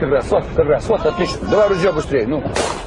как раз, вот, отлично. Давай ружье быстрее, ну.